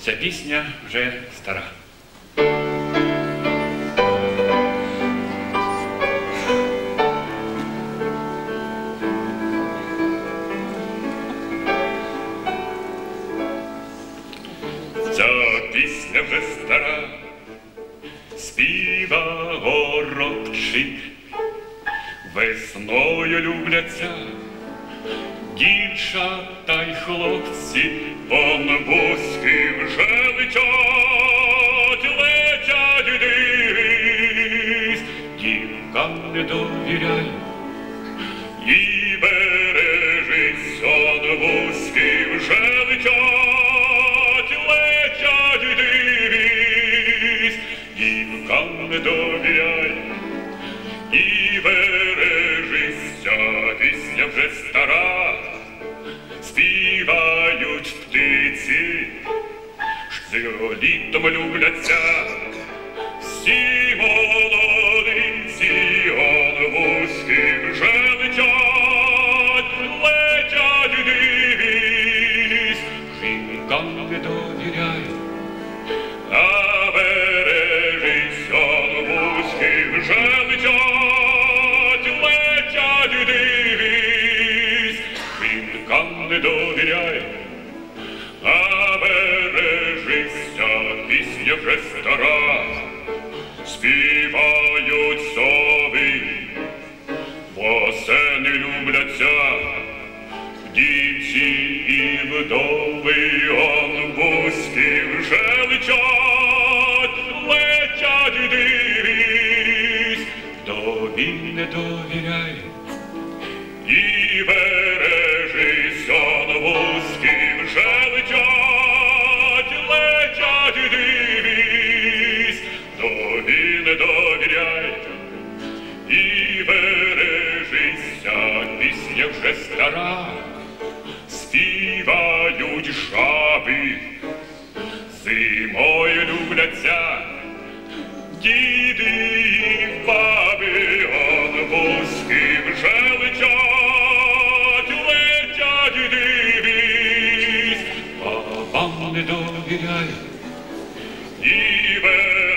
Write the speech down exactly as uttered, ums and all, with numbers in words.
Ця пісня вже стара. Ця пісня вже стара, співа горобчик. Весною любляться дівчата й хлопці, вон бузьки вже летять, летять, дивись, дівкам не довіряй і бережись, он бузьки вже летять, летять, дивись, дівкам не довіряй і бережись, ця пісня вже стара, співають птиці, що літом любляться всі молодиці, он вузьки вже летять, летять, дивись, жінкам не довіряй, а бережись, он вузьки вже летять, летять, дивись, жінкам не довіряй, а бережись, ця пісня вже стара, співають сови, восени любляться дівці і вдови, он бузьки вже летять, летять, дивись, вдові не довіряй і бережись, он вузьки вже летять, летять, дивись, вдові не довіряй і бережись, ця пісня вже стара, співають жаби, зимою любляться діди і баби, он вузьки вже летять, летять, дивись, бабам не довіряй і бережись,